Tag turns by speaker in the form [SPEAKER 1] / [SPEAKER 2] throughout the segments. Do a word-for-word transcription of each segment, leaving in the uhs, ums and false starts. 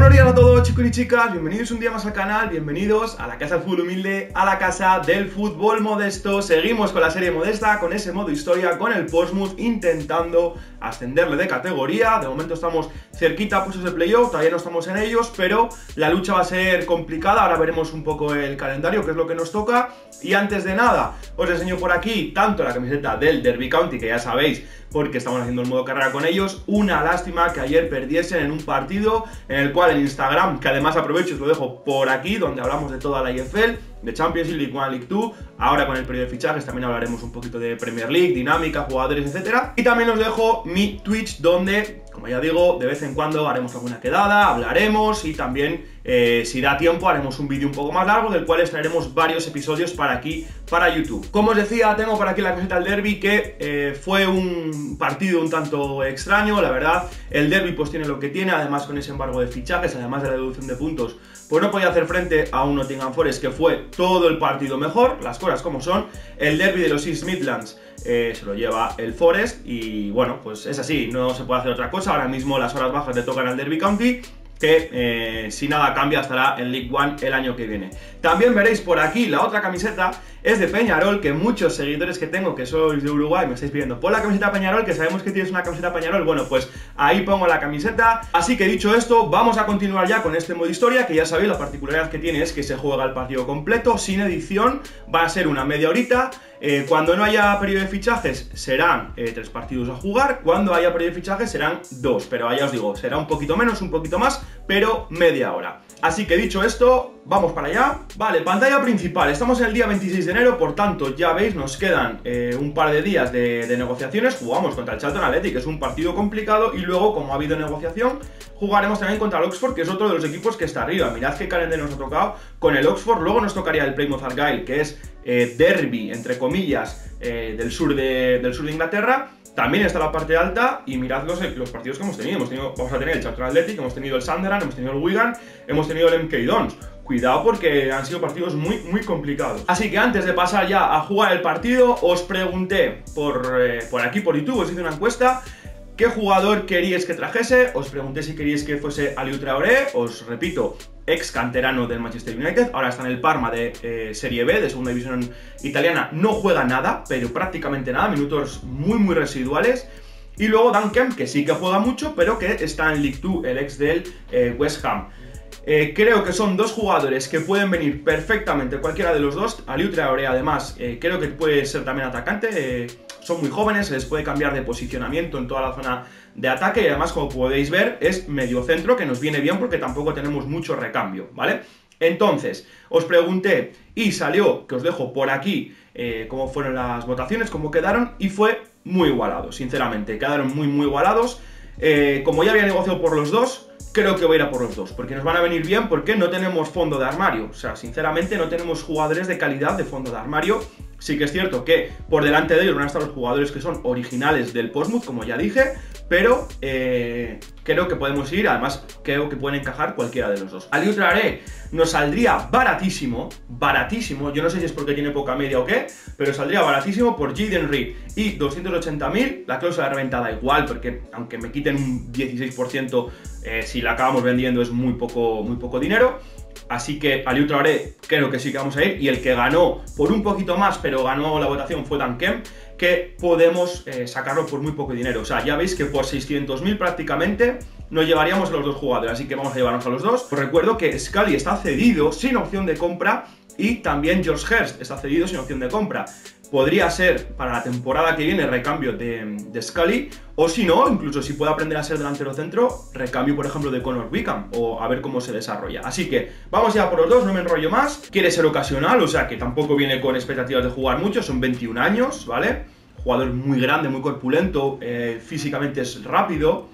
[SPEAKER 1] Buenos días a todos, chicos y chicas, bienvenidos un día más al canal, bienvenidos a la casa del fútbol humilde, a la casa del fútbol modesto. Seguimos con la serie modesta, con ese modo historia, con el Portsmouth, intentando ascenderle de categoría. De momento estamos cerquita a puestos de playoff, todavía no estamos en ellos, pero la lucha va a ser complicada. Ahora veremos un poco el calendario, que es lo que nos toca. Y antes de nada, os enseño por aquí tanto la camiseta del Derby County, que ya sabéis, porque estamos haciendo el modo carrera con ellos. Una lástima que ayer perdiesen en un partido en el cual en Instagram, que además aprovecho y os lo dejo por aquí, donde hablamos de toda la I F L, de Champions League, League uno, League dos, ahora con el periodo de fichajes también hablaremos un poquito de Premier League, dinámica, jugadores, etcétera. Y también os dejo mi Twitch, donde, como ya digo, de vez en cuando haremos alguna quedada, hablaremos y también, eh, si da tiempo, haremos un vídeo un poco más largo, del cual extraeremos varios episodios para aquí, para YouTube. Como os decía, tengo por aquí la camiseta del Derby, que eh, fue un partido un tanto extraño, la verdad. El Derby pues tiene lo que tiene, además con ese embargo de fichajes, además de la deducción de puntos, pues no podía hacer frente a un Nottingham Forest que fue todo el partido mejor, las cosas como son. El Derby de los East Midlands eh, se lo lleva el Forest y bueno, pues es así, no se puede hacer otra cosa. Ahora mismo las horas bajas le tocan al Derby County, que eh, si nada cambia estará en League uno el año que viene. También veréis por aquí la otra camiseta, es de Peñarol, que muchos seguidores que tengo que sois de Uruguay me estáis pidiendo por la camiseta Peñarol, que sabemos que tienes una camiseta Peñarol. Bueno, pues ahí pongo la camiseta. Así que dicho esto, vamos a continuar ya con este modo historia, que ya sabéis, la particularidad que tiene es que se juega el partido completo, sin edición, va a ser una media horita. Eh, cuando no haya periodo de fichajes serán eh, tres partidos a jugar, cuando haya periodo de fichajes serán dos, pero ya os digo, será un poquito menos, un poquito más, pero media hora. Así que dicho esto, vamos para allá. Vale, pantalla principal, estamos en el día veintiséis de enero, por tanto, ya veis, nos quedan eh, un par de días de, de negociaciones. Jugamos contra el Charlton Athletic, que es un partido complicado, y luego, como ha habido negociación, jugaremos también contra el Oxford, que es otro de los equipos que está arriba. Mirad qué calendario nos ha tocado con el Oxford. Luego nos tocaría el Plymouth Argyle, que es eh, derby, entre comillas, eh, del, sur de, del sur de Inglaterra. También está la parte alta y mirad los, los partidos que hemos tenido. hemos tenido. Vamos a tener el Charlton Athletic, hemos tenido el Sunderland, hemos tenido el Wigan, hemos tenido el M K Dons. Cuidado porque han sido partidos muy, muy complicados. Así que antes de pasar ya a jugar el partido, os pregunté por, eh, por aquí, por YouTube, os hice una encuesta. ¿Qué jugador queríais que trajese? Os pregunté si queríais que fuese Aliou Traoré, os repito, ex canterano del Manchester United, ahora está en el Parma de eh, Serie B, de segunda división italiana, no juega nada, pero prácticamente nada, minutos muy muy residuales. Y luego Dan Kemp, que sí que juega mucho, pero que está en League dos, el ex del eh, West Ham. Eh, creo que son dos jugadores que pueden venir perfectamente, cualquiera de los dos. Aliou Traoré, además, eh, creo que puede ser también atacante. Eh, son muy jóvenes, se les puede cambiar de posicionamiento en toda la zona de ataque. Y además, como podéis ver, es medio centro, que nos viene bien porque tampoco tenemos mucho recambio, ¿vale? Entonces, os pregunté y salió, que os dejo por aquí, eh, cómo fueron las votaciones, cómo quedaron, y fue muy igualado, sinceramente. Quedaron muy, muy igualados. Eh, como ya había negociado por los dos, creo que voy a ir a por los dos, porque nos van a venir bien, porque no tenemos fondo de armario. O sea, sinceramente no tenemos jugadores de calidad de fondo de armario. Sí que es cierto que por delante de ellos van a estar los jugadores que son originales del Portsmouth, como ya dije, pero eh, creo que podemos ir, además creo que pueden encajar cualquiera de los dos. Aliou Traoré nos saldría baratísimo, baratísimo, yo no sé si es porque tiene poca media o qué, pero saldría baratísimo por Jaden Reed y doscientos ochenta mil, la cláusula de reventa da igual, porque aunque me quiten un dieciséis por ciento, eh, si la acabamos vendiendo es muy poco, muy poco dinero. Así que Aliou Traoré creo que sí que vamos a ir, y el que ganó por un poquito más, pero ganó la votación, fue Dan Kemp, que podemos eh, sacarlo por muy poco dinero. O sea, ya veis que por seiscientos mil prácticamente nos llevaríamos a los dos jugadores, así que vamos a llevarnos a los dos. Os recuerdo que Scully está cedido sin opción de compra y también George Hurst está cedido sin opción de compra. Podría ser para la temporada que viene recambio de, de Scully, o si no, incluso si puede aprender a ser delantero centro, recambio por ejemplo de Connor Wickham, o a ver cómo se desarrolla. Así que vamos ya por los dos, no me enrollo más. Quiere ser ocasional, o sea que tampoco viene con expectativas de jugar mucho, son veintiún años, ¿vale? Jugador muy grande, muy corpulento, eh, físicamente es rápido.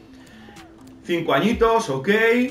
[SPEAKER 1] cinco añitos, ok.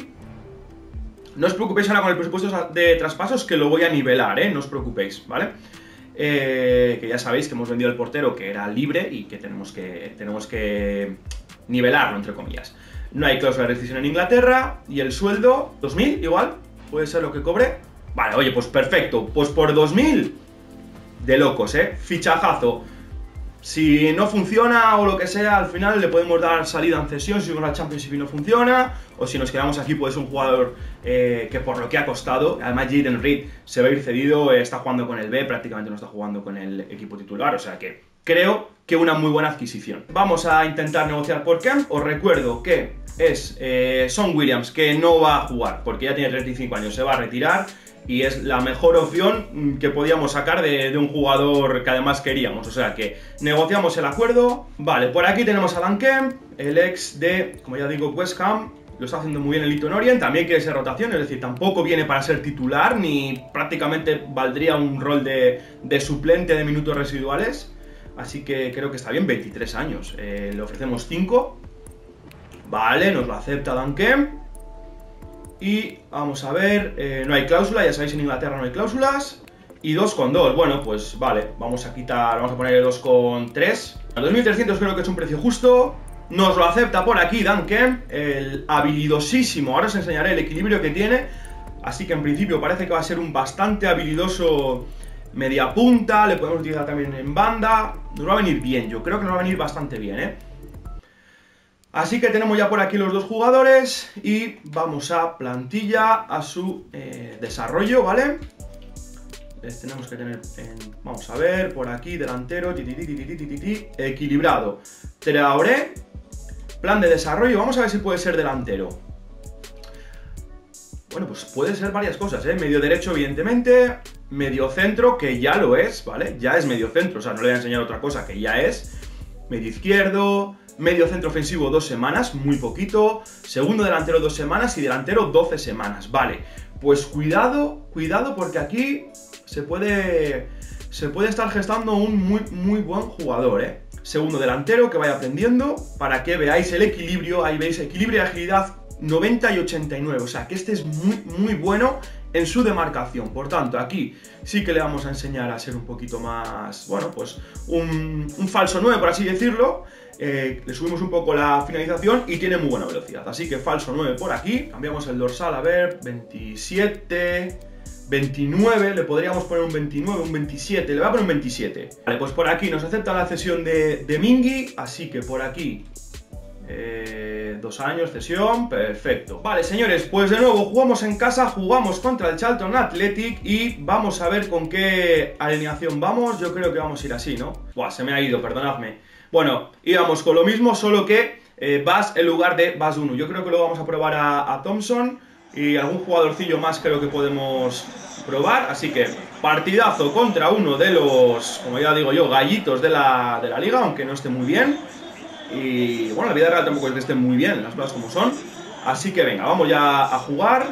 [SPEAKER 1] No os preocupéis ahora con el presupuesto de traspasos, que lo voy a nivelar, ¿eh? No os preocupéis, ¿vale? Eh, que ya sabéis que hemos vendido el portero, que era libre, y que tenemos que, tenemos que nivelarlo, entre comillas. No hay cláusula de rescisión en Inglaterra, y el sueldo, dos mil igual, puede ser lo que cobre. Vale, oye, pues perfecto, pues por dos mil, de locos, ¿eh? Fichajazo. Si no funciona o lo que sea, al final le podemos dar salida en cesión si con la Championship y no funciona, o si nos quedamos aquí, pues es un jugador eh, que por lo que ha costado, además Jaden Reed se va a ir cedido, eh, está jugando con el B, prácticamente no está jugando con el equipo titular, o sea que creo que una muy buena adquisición. Vamos a intentar negociar por Kemp. Os recuerdo que es eh, Son Williams, que no va a jugar porque ya tiene treinta y cinco años, se va a retirar. Y es la mejor opción que podíamos sacar de, de un jugador que además queríamos. O sea que negociamos el acuerdo. Vale, por aquí tenemos a Dan Kemp, el ex de, como ya digo, West Ham. Lo está haciendo muy bien el Leyton Orient. También quiere ser rotación, es decir, tampoco viene para ser titular, ni prácticamente valdría un rol de, de suplente de minutos residuales. Así que creo que está bien, veintitrés años. Eh, le ofrecemos cinco. Vale, nos lo acepta Dan Kemp. Y vamos a ver, eh, no hay cláusula, ya sabéis, en Inglaterra no hay cláusulas. Y dos con dos, bueno, pues vale, vamos a quitar, vamos a poner dos con tres. A dos mil trescientos creo que es un precio justo. Nos lo acepta por aquí Dan Kemp, el habilidosísimo, ahora os enseñaré el equilibrio que tiene. Así que en principio parece que va a ser un bastante habilidoso media punta, le podemos utilizar también en banda. Nos va a venir bien, yo creo que nos va a venir bastante bien, ¿eh? Así que tenemos ya por aquí los dos jugadores y vamos a plantilla, a su eh, desarrollo, ¿vale? Les tenemos que tener, en, vamos a ver, por aquí, delantero, ti, ti, ti, ti, ti, ti, ti, equilibrado. Traoré, plan de desarrollo, vamos a ver si puede ser delantero. Bueno, pues puede ser varias cosas, ¿eh? Medio derecho, evidentemente, medio centro, que ya lo es, ¿vale? Ya es medio centro, o sea, no le voy a enseñar otra cosa, que ya es. Medio izquierdo, medio centro ofensivo dos semanas, muy poquito. Segundo delantero dos semanas y delantero doce semanas, vale. Pues cuidado, cuidado porque aquí se puede, se puede estar gestando un muy, muy buen jugador, ¿eh? Segundo delantero que vaya aprendiendo para que veáis el equilibrio, ahí veis equilibrio y agilidad noventa y ochenta y nueve, o sea que este es muy, muy bueno en su demarcación. Por tanto, aquí sí que le vamos a enseñar a ser un poquito más, bueno, pues un, un falso nueve, por así decirlo. Eh, le subimos un poco la finalización y tiene muy buena velocidad. Así que falso nueve por aquí. Cambiamos el dorsal, a ver, veintisiete, veintinueve, le podríamos poner un veintinueve, un veintisiete, le voy a poner un veintisiete. Vale, pues por aquí nos acepta la cesión de, de Mingi, así que por aquí... Eh, dos años, cesión, perfecto. Vale, señores, pues de nuevo jugamos en casa, jugamos contra el Charlton Athletic y vamos a ver con qué alineación vamos. Yo creo que vamos a ir así, ¿no? Buah, se me ha ido, perdonadme. Bueno, íbamos con lo mismo, solo que eh, Bass en lugar de Bass uno. Yo creo que lo vamos a probar a, a Thompson y algún jugadorcillo más creo que podemos probar. Así que partidazo contra uno de los, como ya digo yo, gallitos de la, de la liga, aunque no esté muy bien. Y bueno, la vida real tampoco es que esté muy bien, las cosas como son. Así que venga, vamos ya a jugar.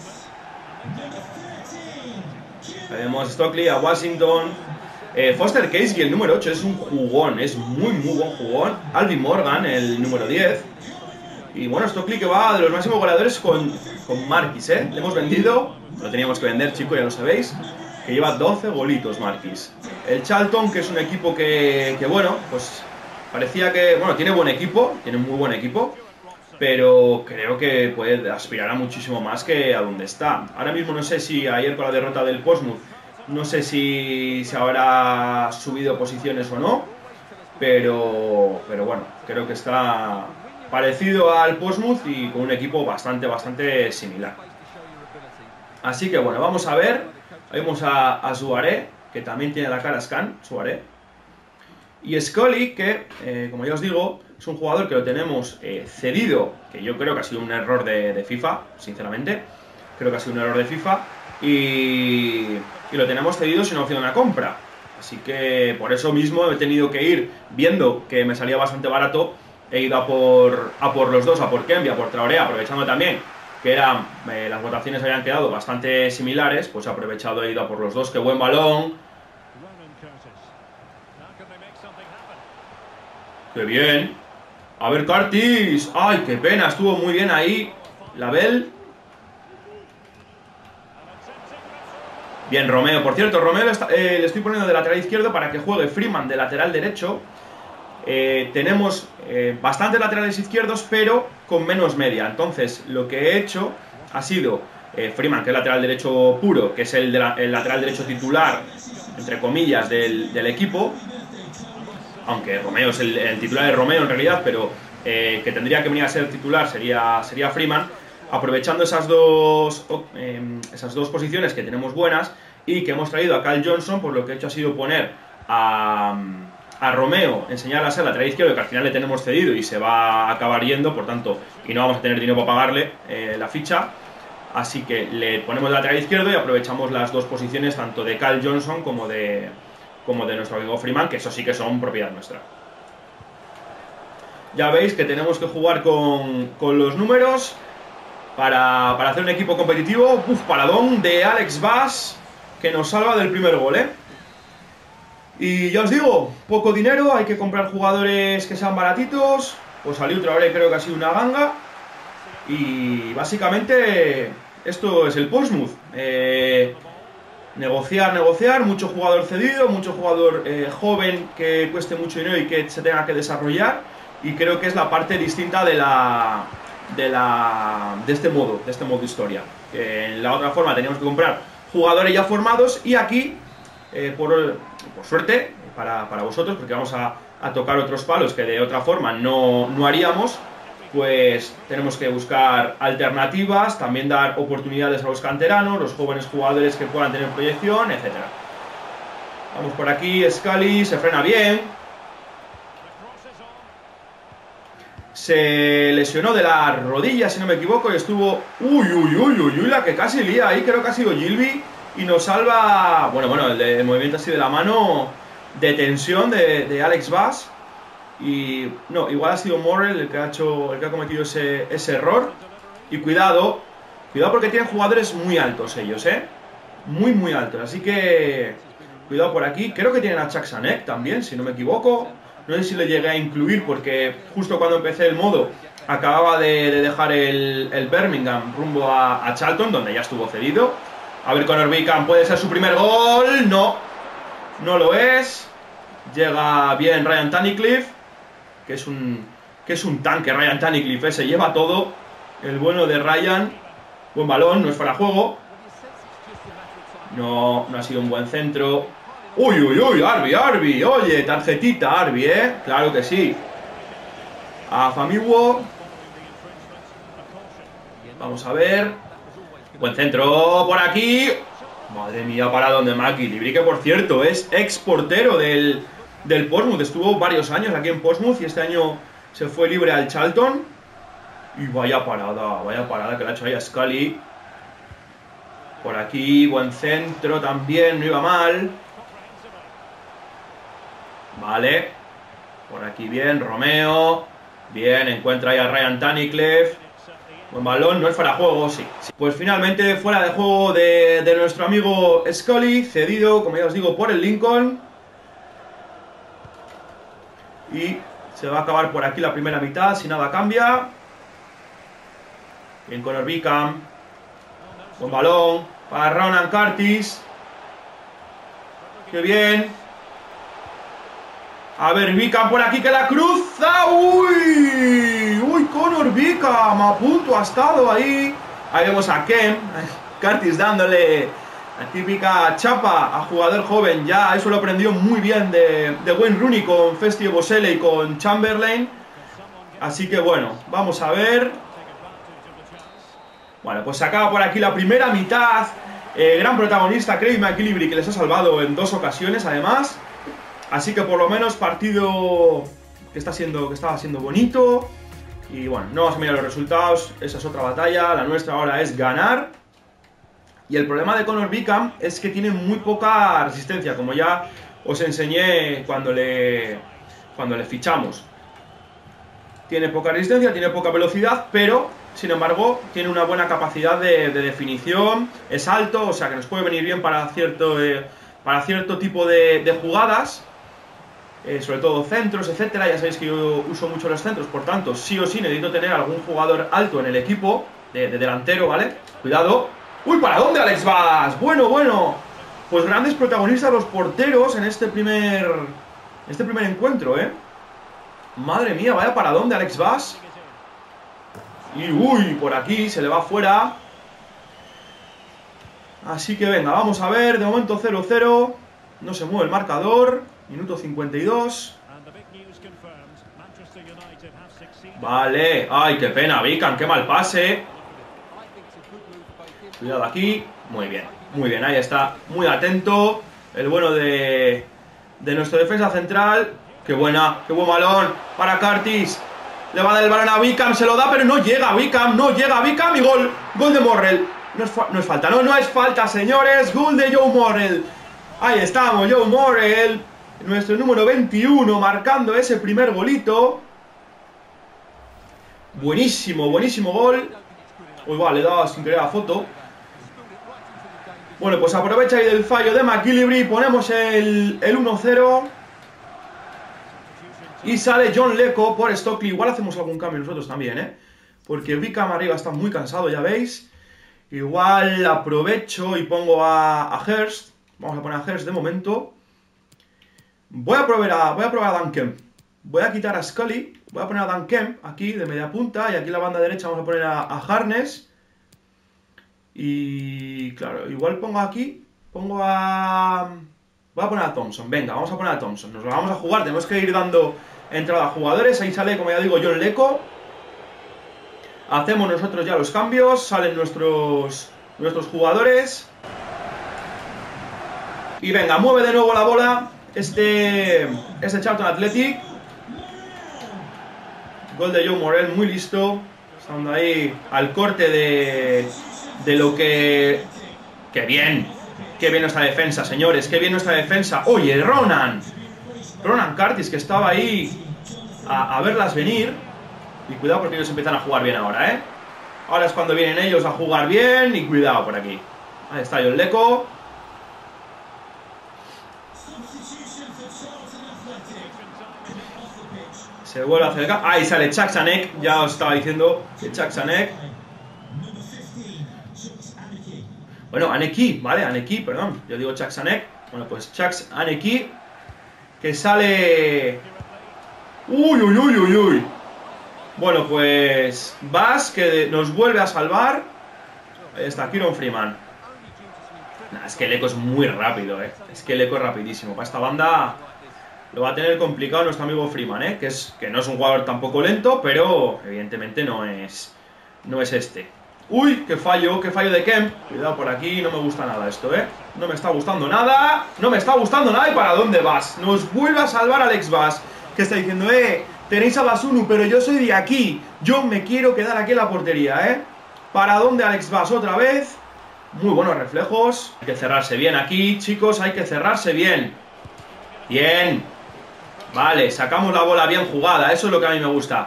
[SPEAKER 1] Tenemos a Stockley, a Washington. eh, Foster Casey, el número ocho, es un jugón, es muy muy buen jugón. Alvin Morgan, el número diez. Y bueno, Stockley que va de los máximos goleadores con, con Marquis, ¿eh? Le hemos vendido, lo teníamos que vender, chicos, ya lo sabéis. Que lleva doce golitos Marquis. El Charlton, que es un equipo que, que bueno, pues... parecía que, bueno, tiene buen equipo, tiene muy buen equipo, pero creo que puede aspirar a muchísimo más que a donde está. Ahora mismo no sé si ayer con la derrota del Portsmouth, no sé si se habrá subido posiciones o no, pero, pero bueno, creo que está parecido al Portsmouth y con un equipo bastante, bastante similar. Así que bueno, vamos a ver, vemos a, a Suaré, que también tiene la cara scan, Suaré. Y Scully, que, eh, como ya os digo, es un jugador que lo tenemos eh, cedido, que yo creo que ha sido un error de, de FIFA, sinceramente. Creo que ha sido un error de FIFA. Y, y lo tenemos cedido sin opción a compra. Así que por eso mismo he tenido que ir, viendo que me salía bastante barato, he ido a por, a por los dos, a por Kemp y a por Traoré, aprovechando también que eran, eh, las votaciones habían quedado bastante similares, pues he aprovechado, he ido a por los dos. ¡Qué buen balón! ¡Qué bien! A ver, Curtis. ¡Ay, qué pena! Estuvo muy bien ahí Label. Bien, Romeo. Por cierto, Romeo le, está, eh, le estoy poniendo de lateral izquierdo para que juegue Freeman de lateral derecho. Eh, tenemos eh, bastantes laterales izquierdos, pero con menos media. Entonces, lo que he hecho ha sido eh, Freeman, que es lateral derecho puro, que es el, de la, el lateral derecho titular, entre comillas, del, del equipo. aunque Romeo es el, el titular de Romeo en realidad, pero eh, que tendría que venir a ser titular sería, sería Freeman, aprovechando esas dos, eh, esas dos posiciones que tenemos buenas y que hemos traído a Kyle Johnson, pues lo que he hecho ha sido poner a, a Romeo, enseñarle a ser lateral izquierdo, que al final le tenemos cedido y se va a acabar yendo, por tanto, y no vamos a tener dinero para pagarle eh, la ficha. Así que le ponemos de lateral izquierdo y aprovechamos las dos posiciones, tanto de Kyle Johnson como de, como de nuestro amigo Freeman, que eso sí que son propiedad nuestra. Ya veis que tenemos que jugar con, con los números para, para hacer un equipo competitivo. Uf, paradón de Alex Bass, que nos salva del primer gol, ¿eh? Y ya os digo, poco dinero, hay que comprar jugadores que sean baratitos. Pues salió otra hora y creo que ha sido una ganga. Y básicamente esto es el Portsmouth. Eh, negociar, negociar, mucho jugador cedido, mucho jugador eh, joven que cueste mucho dinero y que se tenga que desarrollar. Y creo que es la parte distinta de la de la de este modo, de este modo historia. Que en la otra forma teníamos que comprar jugadores ya formados y aquí, eh, por, por suerte, para, para vosotros, porque vamos a, a tocar otros palos que de otra forma no, no haríamos, pues tenemos que buscar alternativas, también dar oportunidades a los canteranos, los jóvenes jugadores que puedan tener proyección, etcétera. Vamos por aquí, Scully se frena bien. Se lesionó de la rodilla, si no me equivoco, y estuvo... Uy, uy, uy, uy, uy, la que casi lía ahí, creo que ha sido Gilby, y nos salva... Bueno, bueno, el, de, el movimiento así de la mano de tensión de, de Alex Bass. Y no, igual ha sido Morrell el que ha hecho, el que ha cometido ese, ese error. Y cuidado, cuidado porque tienen jugadores muy altos ellos, ¿eh? Muy, muy altos, así que... Cuidado por aquí, creo que tienen a Chaksanek también, si no me equivoco. No sé si le llegué a incluir porque justo cuando empecé el modo acababa de, de dejar el, el Birmingham rumbo a, a Charlton, donde ya estuvo cedido. A ver, Connor Wickham, ¿puede ser su primer gol? No, no lo es. Llega bien Ryan Tunnicliffe, que es un, que es un tanque. Ryan Tunnicliffe, se lleva todo. El bueno de Ryan. Buen balón, no es fuera de juego. No, no ha sido un buen centro. Uy, uy, uy, Arby, Arby, oye, tarjetita Arby, ¿eh? Claro que sí. A Famiwo. Vamos a ver. Buen centro por aquí. Madre mía, para donde McIlvry, que por cierto es ex portero del, del Portsmouth. Estuvo varios años aquí en Portsmouth y este año se fue libre al Charlton. Y vaya parada, vaya parada que le ha hecho ahí a Scully. Por aquí, buen centro también, no iba mal. Vale, por aquí bien, Romeo. Bien, encuentra ahí a Ryan Tunnicliffe. Buen balón, no es fuera de juego, sí. Pues finalmente fuera de juego de, de nuestro amigo Scully, cedido, como ya os digo, por el Lincoln. Y se va a acabar por aquí la primera mitad, si nada cambia. Bien, Connor Wickham. Buen balón para Ronan Curtis. Qué bien. A ver, Wickham por aquí que la cruza. Uy, uy, Connor Wickham a punto ha estado ahí. Ahí vemos a Ken Curtis dándole la típica chapa a jugador joven. Ya eso lo aprendió muy bien de, de Wayne Rooney con Festi Bosele y con Chamberlain. Así que bueno, vamos a ver. Bueno, pues se acaba por aquí la primera mitad. eh, Gran protagonista Craig McIlvry, que les ha salvado en dos ocasiones además. Así que por lo menos partido que está siendo, que estaba siendo bonito. Y bueno, no vamos a mirar los resultados, esa es otra batalla. La nuestra ahora es ganar. Y el problema de Connor Wickham es que tiene muy poca resistencia, como ya os enseñé cuando le, cuando le fichamos. Tiene poca resistencia, tiene poca velocidad, pero sin embargo tiene una buena capacidad de, de definición. Es alto, o sea que nos puede venir bien para cierto, eh, para cierto tipo de, de jugadas. Eh, sobre todo centros, etcétera. Ya sabéis que yo uso mucho los centros, por tanto, sí o sí necesito tener algún jugador alto en el equipo, de, de delantero, ¿vale? Cuidado. ¡Uy, para dónde, Alex Bass! Bueno, bueno. Pues grandes protagonistas los porteros en este primer, este primer encuentro, ¿eh? Madre mía, vaya para dónde, Alex Bass. Y uy, por aquí se le va fuera. Así que venga, vamos a ver. De momento cero cero. No se mueve el marcador. Minuto cincuenta y dos. Vale. Ay, qué pena, Wickham, qué mal pase. Cuidado aquí. Muy bien, muy bien, ahí está. Muy atento. El bueno de, de nuestro defensa central. Qué buena, qué buen balón para Curtis. Le va a dar el balón a Wickham, se lo da, pero no llega Wickham, no llega Wickham y gol. Gol de Morrell. No es, no es falta, no, no es falta, señores. Gol de Joe Morrell. Ahí estamos, Joe Morrell, nuestro número veintiuno, marcando ese primer golito. Buenísimo, buenísimo gol. Uy, vale, le he dado sin querer la foto. Bueno, pues aprovecha ahí del fallo de McGillivray. Ponemos el, el uno cero. Y sale John Leko por Stockley. Igual hacemos algún cambio nosotros también, ¿eh? Porque Wickham arriba está muy cansado, ya veis. Igual aprovecho y pongo a, a Hurst. Vamos a poner a Hurst de momento. Voy a probar a, voy a, probar a Dan Kemp. Voy a quitar a Scully. Voy a poner a Dan Kemp aquí de media punta. Y aquí en la banda derecha vamos a poner a, a Harness. Y claro, igual pongo aquí. Pongo a... Voy a poner a Thompson. Venga, vamos a poner a Thompson. Nos lo vamos a jugar. Tenemos que ir dando entrada a jugadores. Ahí sale, como ya digo, John Leko. Hacemos nosotros ya los cambios. Salen nuestros, nuestros jugadores. Y venga, mueve de nuevo la bola este, este Charlton Athletic. Gol de Joe Morrell, muy listo. Estando ahí al corte de, de lo que... ¡Qué bien! ¡Qué bien nuestra defensa, señores! ¡Qué bien nuestra defensa! ¡Oye, Ronan! Ronan Curtis, que estaba ahí a, a verlas venir. Y cuidado porque ellos empiezan a jugar bien ahora, ¿eh? Ahora es cuando vienen ellos a jugar bien. Y cuidado por aquí. Ahí está John Leko. Se vuelve a acercar. Ahí sale Chaksanek. Ya os estaba diciendo que Chaksanek. Bueno, Aneki, ¿vale? Aneki, perdón. Yo digo Chaksanek. Bueno, pues Chaksanek. Que sale... Uy, uy, uy, uy, uy. Bueno, pues... Bass, que nos vuelve a salvar. Ahí está, Kieron Freeman. Nah, es que el eco es muy rápido, ¿eh? Es que el eco es rapidísimo. Para esta banda... Lo va a tener complicado nuestro amigo Freeman, ¿eh? Que, es, que no es un jugador tampoco lento, pero evidentemente no es, no es este. Uy, qué fallo, qué fallo de Kemp. Cuidado por aquí, no me gusta nada esto, ¿eh? No me está gustando nada, no me está gustando nada. ¿Y para dónde vas? Nos vuelve a salvar Alex Bass, que está diciendo, eh, tenéis a Basunu, pero yo soy de aquí. Yo me quiero quedar aquí en la portería, ¿eh? ¿Para dónde Alex Bass otra vez? Muy buenos reflejos. Hay que cerrarse bien aquí, chicos, hay que cerrarse bien. Bien. Vale, sacamos la bola bien jugada, eso es lo que a mí me gusta.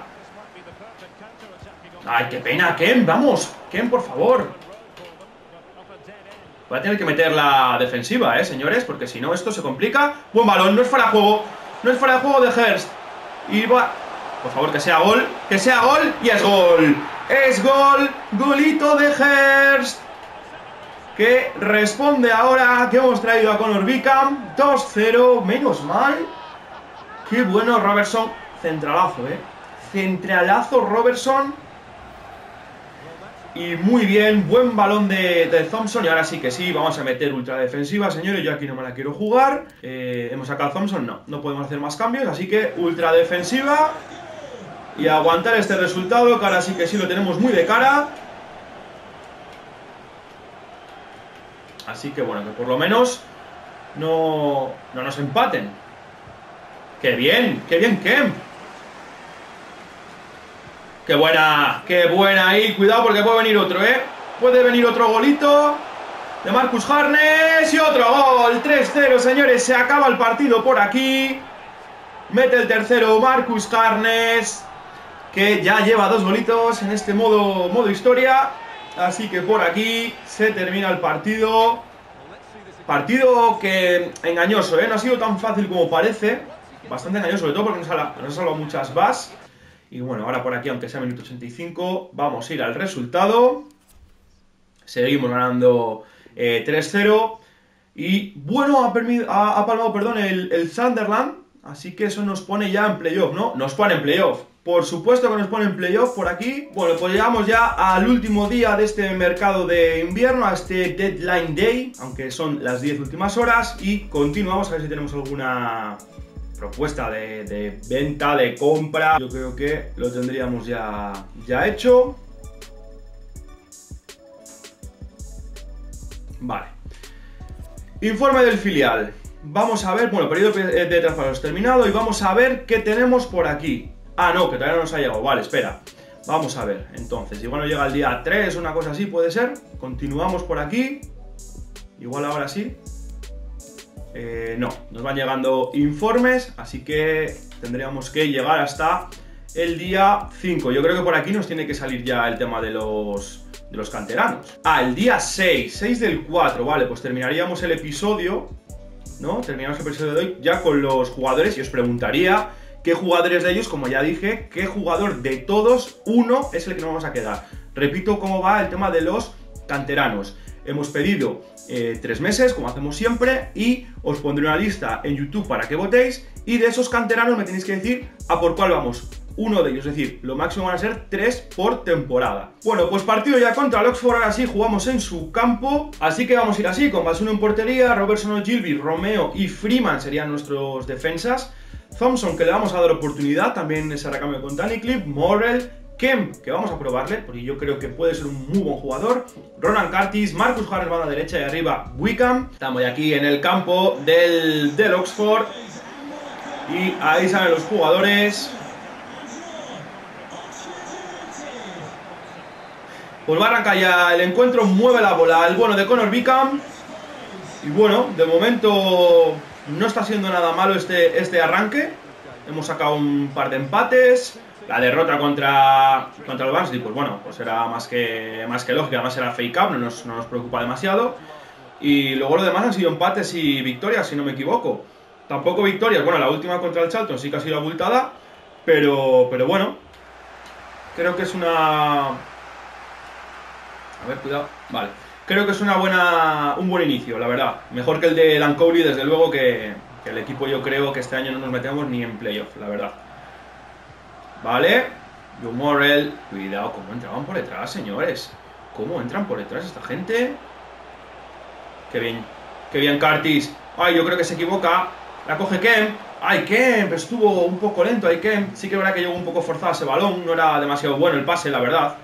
[SPEAKER 1] Ay, qué pena, Ken, vamos, Ken, por favor. Voy a tener que meter la defensiva, eh, señores, porque si no esto se complica. Buen balón, no es fuera de juego, no es fuera de juego de Hurst. Y va... Por favor, que sea gol, que sea gol, y es gol. Es gol, golito de Hurst. Que responde ahora que hemos traído a Connor Wickham. dos cero, menos mal. Qué bueno Robertson. Centralazo, eh. Centralazo Robertson. Y muy bien. Buen balón de, de Thompson. Y ahora sí que sí. Vamos a meter ultra defensiva, señores. Yo aquí no me la quiero jugar. Eh, Hemos sacado a Thompson. No, no podemos hacer más cambios. Así que ultra defensiva. Y aguantar este resultado. Que ahora sí que sí lo tenemos muy de cara. Así que bueno, que por lo menos no, no nos empaten. ¡Qué bien! ¡Qué bien, Kemp! ¡Qué buena! ¡Qué buena ahí! Cuidado porque puede venir otro, ¿eh? Puede venir otro golito de Marcus Harness y otro gol. tres cero, señores. Se acaba el partido por aquí. Mete el tercero Marcus Harness, que ya lleva dos golitos en este modo, modo historia. Así que por aquí se termina el partido. Partido que engañoso, ¿eh? No ha sido tan fácil como parece. Bastante engañoso, sobre todo porque nos ha, nos ha salvado muchas bases. Y bueno, ahora por aquí, aunque sea minuto ochenta y cinco, vamos a ir al resultado. Seguimos ganando eh, tres cero. Y bueno, ha, ha, ha palmado perdón, el, el Sunderland. Así que eso nos pone ya en playoff, ¿no? Nos pone en playoff. Por supuesto que nos pone en playoff por aquí. Bueno, pues llegamos ya al último día de este mercado de invierno, a este Deadline Day, aunque son las diez últimas horas. Y continuamos a ver si tenemos alguna... propuesta de, de venta, de compra. Yo creo que lo tendríamos ya, ya hecho. Vale. Informe del filial. Vamos a ver, bueno, periodo de traspasos terminado y vamos a ver qué tenemos por aquí. Ah, no, que todavía no nos ha llegado. Vale, espera. Vamos a ver, entonces, igual no llega el día tres, una cosa así, puede ser. Continuamos por aquí. Igual ahora sí. Eh, no, nos van llegando informes, así que tendríamos que llegar hasta el día cinco. Yo creo que por aquí nos tiene que salir ya el tema de los, de los canteranos. Ah, el día seis, seis del cuatro, vale, pues terminaríamos el episodio, ¿no? Terminamos el episodio de hoy ya con los jugadores y os preguntaría qué jugadores de ellos, como ya dije, qué jugador de todos, uno es el que nos vamos a quedar. Repito cómo va el tema de los canteranos. Hemos pedido eh, tres meses, como hacemos siempre, y os pondré una lista en YouTube para que votéis, y de esos canteranos me tenéis que decir a por cuál vamos. Uno de ellos, es decir, lo máximo van a ser tres por temporada. Bueno, pues partido ya contra el Oxford, ahora sí, jugamos en su campo, así que vamos a ir así, con Basuno en portería, Robertson, Ogilvy, Romeo y Freeman serían nuestros defensas. Thompson, que le vamos a dar oportunidad, también ese recambio con Danny Cliff, Morrell, Kemp, que vamos a probarle, porque yo creo que puede ser un muy buen jugador, Ronan Curtis, Marcus Harris, banda derecha, y arriba Wickham. Estamos ya aquí en el campo del, del Oxford, y ahí salen los jugadores. Pues va a arrancar ya el encuentro, mueve la bola el bueno de Connor Wickham, y bueno, de momento no está siendo nada malo este, este arranque. Hemos sacado un par de empates. La derrota contra, contra el Barnsley, pues bueno, pues era más que, más que lógica, además era fake up, no nos, no nos preocupa demasiado. Y luego lo demás han sido empates y victorias, si no me equivoco. Tampoco victorias, bueno, la última contra el Charlton sí que ha sido abultada, pero, pero bueno, creo que es una... A ver, cuidado, vale. Creo que es una buena, un buen inicio, la verdad. Mejor que el de Dan Cowley, desde luego, que, que el equipo yo creo que este año no nos metemos ni en playoff, la verdad. Vale, Joe Morrell, cuidado, cómo entraban por detrás, señores. Cómo entran por detrás esta gente. Qué bien, qué bien Curtis. Ay, yo creo que se equivoca. La coge Kemp. Ay, Kemp, estuvo un poco lento ahí Kemp. Sí que es verdad que llegó un poco forzado ese balón. No era demasiado bueno el pase, la verdad.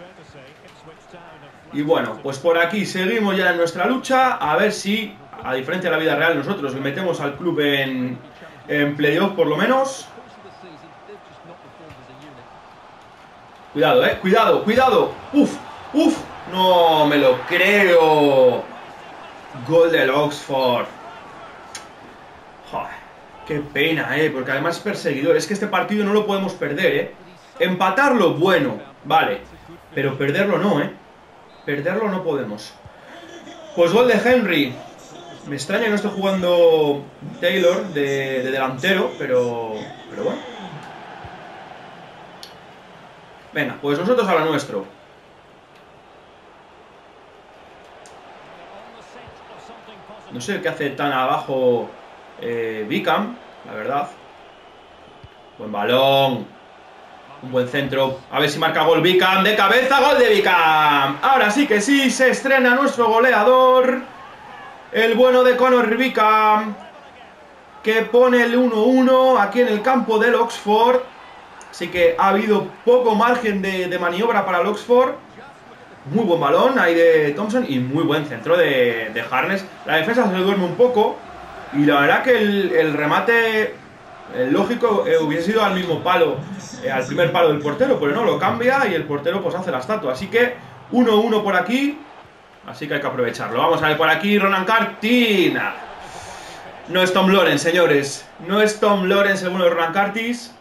[SPEAKER 1] Y bueno, pues por aquí seguimos ya en nuestra lucha. A ver si, a diferencia de la vida real, nosotros le metemos al club en, en playoff por lo menos. Cuidado, eh, cuidado, cuidado. Uf, uf, no me lo creo. Gol del Oxford. Joder, qué pena, eh, porque además es perseguidor. Es que este partido no lo podemos perder, eh. Empatarlo, bueno, vale, pero perderlo no, eh. Perderlo no podemos. Pues gol de Henry. Me extraña que no esté jugando Taylor de, de delantero, pero, pero bueno. Venga, pues nosotros a lo nuestro. No sé qué hace tan abajo eh, Wickham, la verdad. Buen balón. Un buen centro. A ver si marca gol Wickham. De cabeza, gol de Wickham. Ahora sí que sí, se estrena nuestro goleador. El bueno de Connor Wickham, que pone el uno uno aquí en el campo del Oxford. Así que ha habido poco margen de, de maniobra para el Oxford. Muy buen balón ahí de Thompson y muy buen centro de, de Harness. La defensa se le duerme un poco y la verdad que el, el remate, el lógico, eh, hubiese sido al mismo palo, eh, al primer palo del portero, pero no, lo cambia y el portero pues hace la estatua. Así que uno uno por aquí, así que hay que aprovecharlo. Vamos a ver por aquí, Ronan Curtis. No es Tom Lawrence, señores. No es Tom Lawrence el bueno de Ronan Curtis.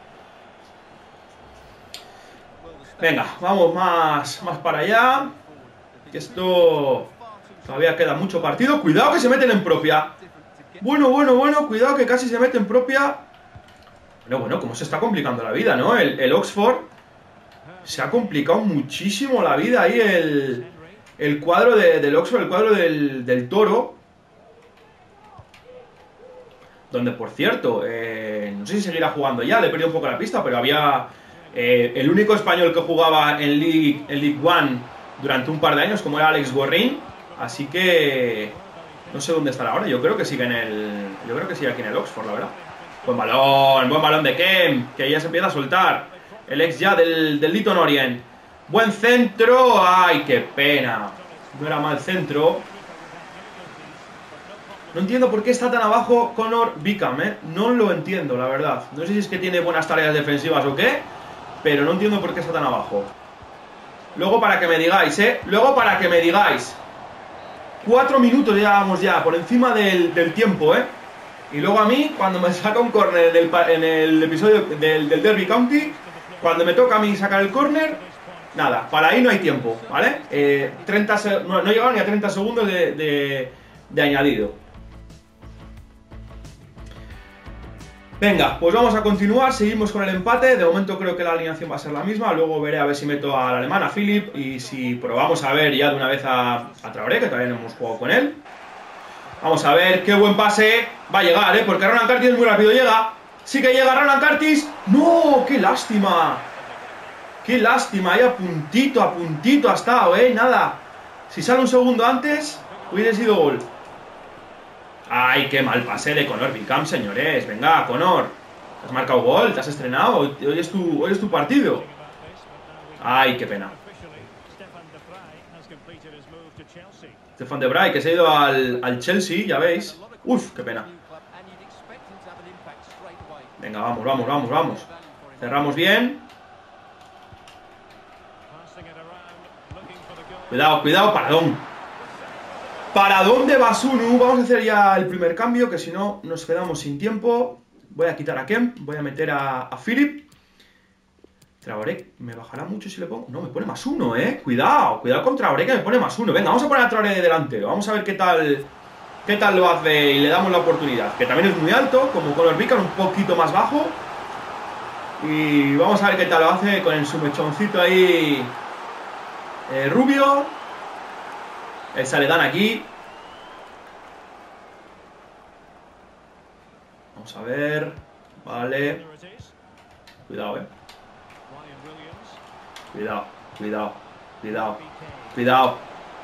[SPEAKER 1] Venga, vamos más, más para allá. Que esto todavía queda mucho partido. Cuidado que se meten en propia. Bueno, bueno, bueno, cuidado que casi se mete en propia. Bueno, bueno, cómo se está complicando la vida, ¿no? El, el Oxford se ha complicado muchísimo la vida ahí el, el cuadro de, del Oxford, el cuadro del, del Toro. Donde, por cierto, eh, no sé si seguirá jugando ya, le he perdido un poco la pista, pero había... Eh, el único español que jugaba en League, en League One durante un par de años, como era Alex Gorrin, así que no sé dónde estará ahora. Yo creo que sigue en el, yo creo que sigue aquí en el Oxford, la verdad. Buen balón, buen balón de Kemp, que ya se empieza a soltar. El ex ya del, del Leyton Orient. Buen centro. Ay, qué pena. No era mal centro. No entiendo por qué está tan abajo Connor Wickham, ¿eh? No lo entiendo, la verdad. No sé si es que tiene buenas tareas defensivas o qué, pero no entiendo por qué está tan abajo. Luego para que me digáis, ¿eh? Luego para que me digáis. Cuatro minutos llevamos ya, por encima del, del tiempo, ¿eh? Y luego a mí, cuando me saca un córner en el, en el episodio del, del Derby County, cuando me toca a mí sacar el córner, nada, para ahí no hay tiempo, ¿vale? Eh, treinta, no, no llegaron ni a treinta segundos de, de, de añadido. Venga, pues vamos a continuar, seguimos con el empate. De momento creo que la alineación va a ser la misma. Luego veré a ver si meto al alemán, a Philip, y si probamos a ver ya de una vez a, a Traoré, que todavía no hemos jugado con él. Vamos a ver, qué buen pase. Va a llegar, ¿eh? Porque Ronan Curtis muy rápido llega. Sí que llega Ronan Curtis. ¡No! ¡Qué lástima! ¡Qué lástima! Ahí a puntito, a puntito ha estado, ¿eh? Nada. Si sale un segundo antes, hubiera sido gol. ¡Ay, qué mal pase de Connor Wickham, señores! Venga, Connor. ¿Te has marcado gol? ¿Te has estrenado? Hoy es tu, hoy es tu partido. ¡Ay, qué pena! Stefan de Vrij, que se ha ido al, al Chelsea, ya veis. ¡Uf, qué pena! Venga, vamos, vamos, vamos, vamos. Cerramos bien. Cuidado, cuidado, paradón. Paradón de Basunu. Vamos a hacer ya el primer cambio, que si no nos quedamos sin tiempo. Voy a quitar a Kemp, voy a meter a, a Philip. Traoré, ¿me bajará mucho si le pongo? No, me pone más uno, eh. Cuidado, cuidado con Traoré, que me pone más uno. Venga, vamos a poner a Traoré de delantero. Vamos a ver qué tal, qué tal lo hace y le damos la oportunidad. Que también es muy alto, como Connor Wickham, un poquito más bajo. Y vamos a ver qué tal lo hace con el su mechoncito ahí eh, rubio. Esa le dan aquí. Vamos a ver. Vale. Cuidado, eh. Cuidado, cuidado, cuidado, cuidado.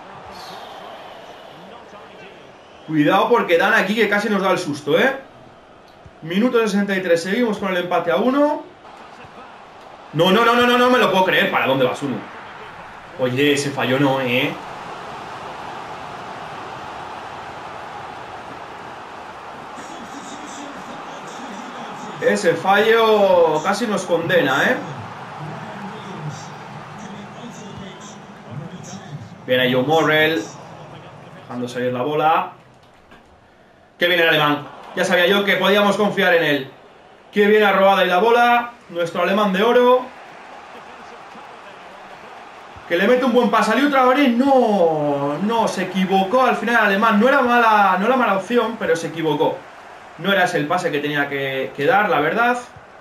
[SPEAKER 1] Cuidado porque dan aquí que casi nos da el susto, eh. Minuto sesenta y tres, seguimos con el empate a uno. No, no, no, no, no, no me lo puedo creer. ¿Para dónde vas uno? Oye, ese fallo no, eh. Ese fallo casi nos condena, ¿eh? Viene Joe Morrell, dejando salir la bola. Qué bien el alemán. Ya sabía yo que podíamos confiar en él. Qué bien ha robado ahí la bola. Nuestro alemán de oro. Que le mete un buen pase. ¿Salió Traoré? No, no, se equivocó al final el alemán. No era mala, no era mala opción, pero se equivocó. No era ese el pase que tenía que, que dar, la verdad.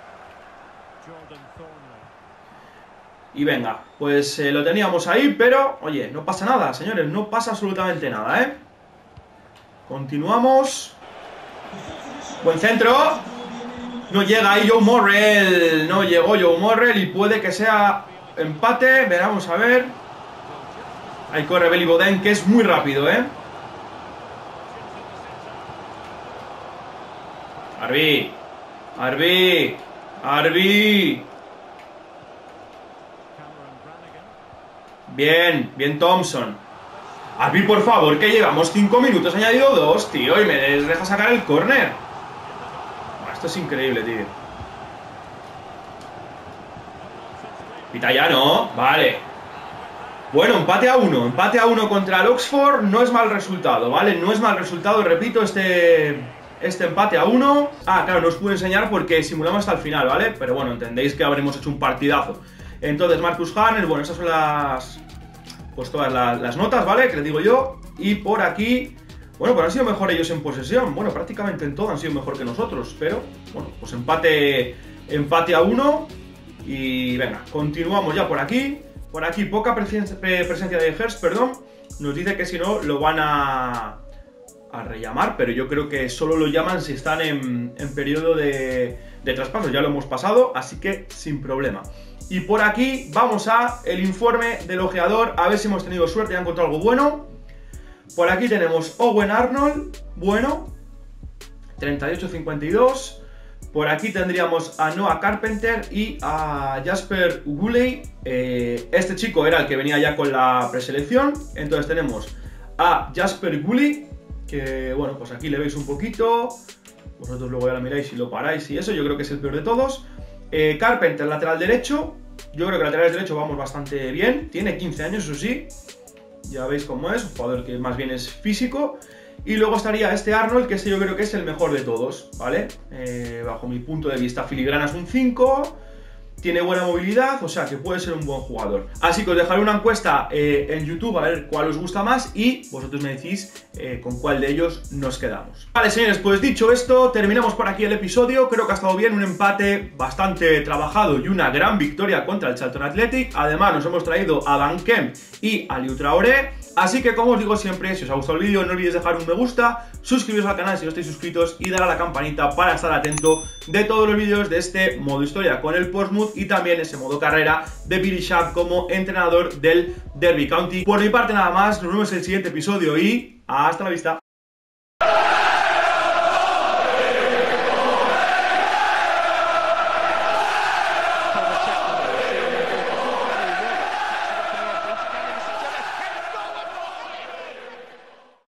[SPEAKER 1] Y venga, pues eh, lo teníamos ahí, pero, oye, no pasa nada, señores, no pasa absolutamente nada, ¿eh? Continuamos. Buen centro. No llega ahí Joe Morrell. No llegó Joe Morrell y puede que sea empate. Veremos a ver. Ahí corre Belly Boden, que es muy rápido, ¿eh? Arbi. Arbi. Arbi. Bien, bien Thompson. Arbi, por favor, que llevamos cinco minutos, he añadido dos, tío, y me deja sacar el córner. Esto es increíble, tío. Pita ya, ¿no? Vale. Bueno, empate a uno. Empate a uno contra el Oxford. No es mal resultado, ¿vale? No es mal resultado, repito, este, este empate a uno. Ah, claro, no os puedo enseñar porque simulamos hasta el final, ¿vale? Pero bueno, entendéis que habremos hecho un partidazo. Entonces, Marcus Hannes, bueno, esas son las... pues todas las, las notas, ¿vale? Que les digo yo. Y por aquí... bueno, pues han sido mejor ellos en posesión. Bueno, prácticamente en todo han sido mejor que nosotros. Pero, bueno, pues empate, empate a uno. Y venga, continuamos ya por aquí. Por aquí poca presencia, presencia de Hertz, perdón. Nos dice que si no lo van a, a rellamar. Pero yo creo que solo lo llaman si están en, en periodo de, de traspaso. Ya lo hemos pasado, así que sin problema. Y por aquí vamos a el informe del ojeador. A ver si hemos tenido suerte y han encontrado algo bueno. Por aquí tenemos Owen Arnold, bueno, treinta y ocho cincuenta y dos. Por aquí tendríamos a Noah Carpenter y a Jasper Woolley. Eh, este chico era el que venía ya con la preselección. Entonces tenemos a Jasper Woolley, que bueno, pues aquí le veis un poquito. Vosotros luego ya la miráis y lo paráis y eso, yo creo que es el peor de todos. Eh, Carpenter, lateral derecho. Yo creo que lateral derecho vamos bastante bien. Tiene quince años, eso sí. Ya veis cómo es, un jugador que más bien es físico. Y luego estaría este Arnold, que este yo creo que es el mejor de todos, ¿vale? Eh, bajo mi punto de vista, filigrana es un cinco, tiene buena movilidad, o sea que puede ser un buen jugador. Así que os dejaré una encuesta eh, en YouTube a ver cuál os gusta más y vosotros me decís eh, con cuál de ellos nos quedamos. Vale, señores, pues dicho esto, terminamos por aquí el episodio. Creo que ha estado bien, un empate bastante trabajado y una gran victoria contra el Charlton Athletic. Además, nos hemos traído a Van Kemp y a Liu Traoré. Así que, como os digo siempre, si os ha gustado el vídeo, no olvidéis dejar un me gusta, suscribiros al canal si no estáis suscritos y dar a la campanita para estar atento de todos los vídeos de este modo historia con el Portsmouth y también ese modo carrera de Billy Sharp como entrenador del Derby County. Por mi parte nada más, nos vemos en el siguiente episodio y hasta la vista.